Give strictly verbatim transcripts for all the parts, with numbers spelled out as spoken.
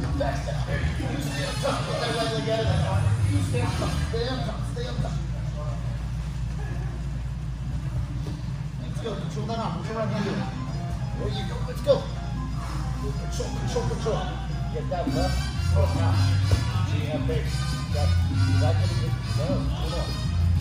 Backstep. You stay up top. Put that right leg out of that. You stay up top. Stay up top. Stay up top. Let's go. Control that arm. What's your right hand doing? There you go. Let's go. Control, control, control. Get that left foot now. So you have base. That, that can be good. No, hold on.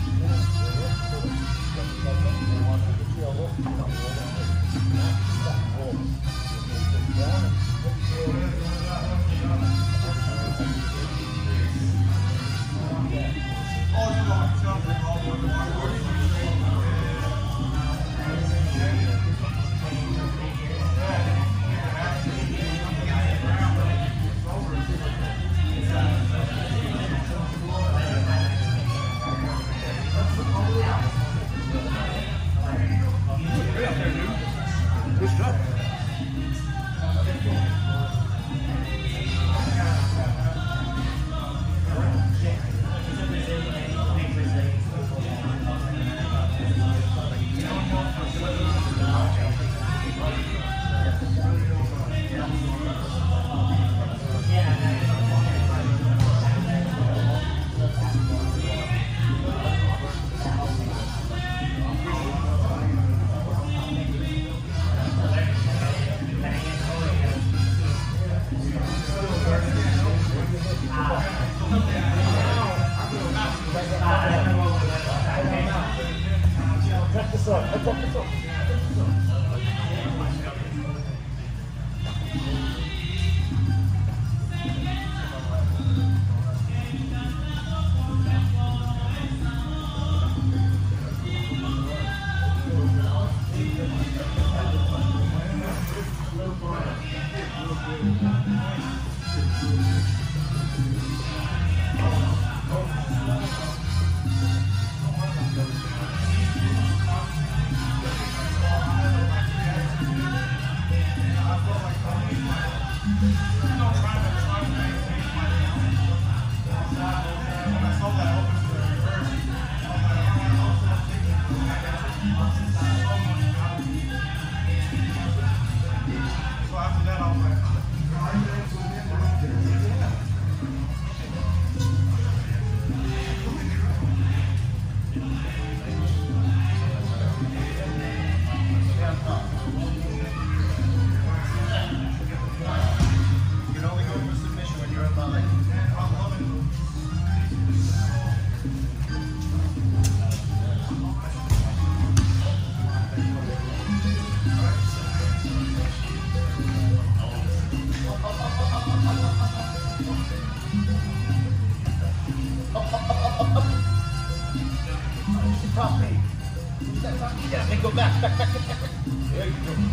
Yeah, and go back, back, back, back, back. There you go.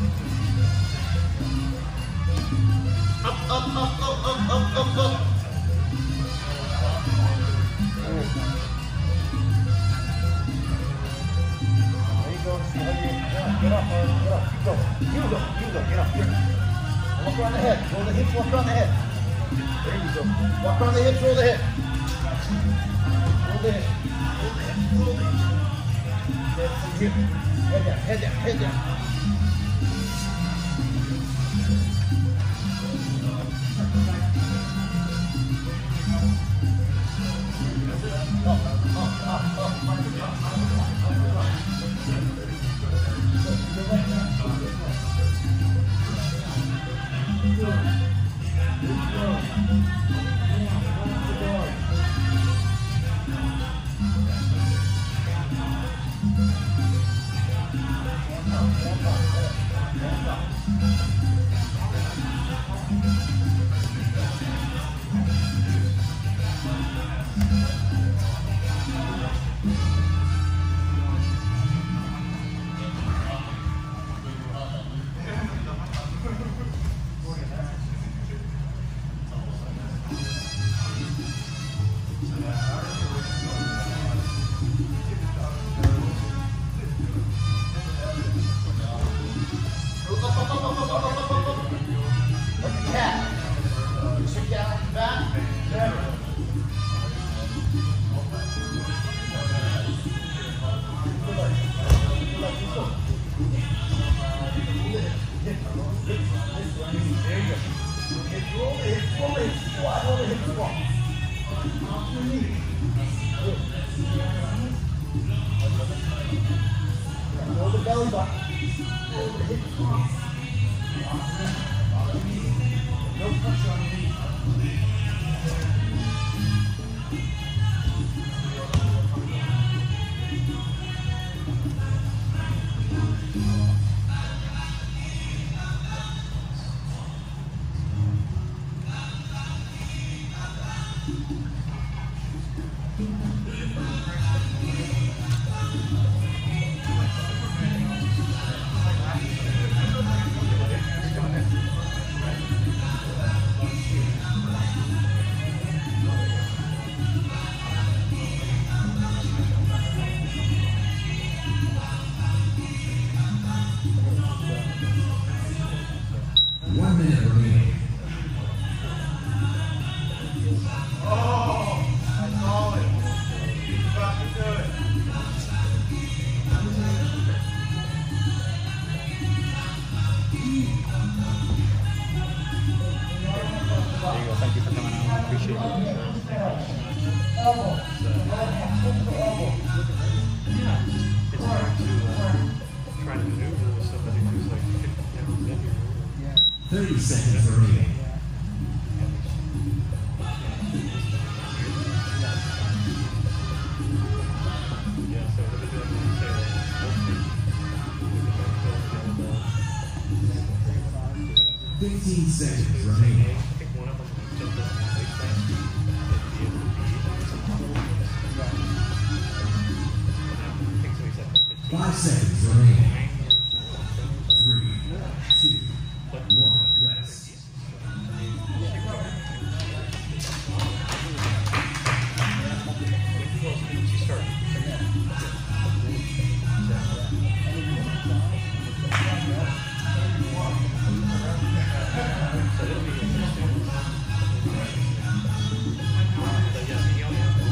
Up, up, up, up, up, up, up, up. There you go. See how you yeah, get up, man. Get up. Keep going. You go. You go. Get up. Here. Walk around the head. Roll the hips. Walk around the head. There you go. Walk around the hips. Roll the head. Roll the head. Roll the head. Roll the head. Here. Head down, head down, head down. Up, up, up, up. Come on. Roll the hips, roll the hips, squat, roll the hips, squat. Off your knee. Good. Roll the belly button. Roll the hips, squat. Off your knee. No pressure on your knee. One minute remaining. Oh, that's solid. Fucking good. There you go. Thank you for coming out. Appreciate it. Elbow. It's hard to uh, try to maneuver with somebody who's like fifty pounds heavier. Thirty seconds remaining. Yeah, so what they're doing is say like, Fifteen seconds remaining. I think one of them jumped up on the waist last week at the end of the beat. I think so he said like fifteen. Five seconds remaining. Three, two, one, rest. She started. So it'll be interesting. But yeah, he only has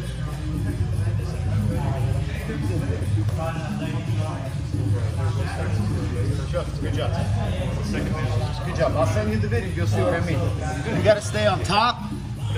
Good job. Good job. Good job. I'll send you the video. You'll see what I mean. You got to stay on top.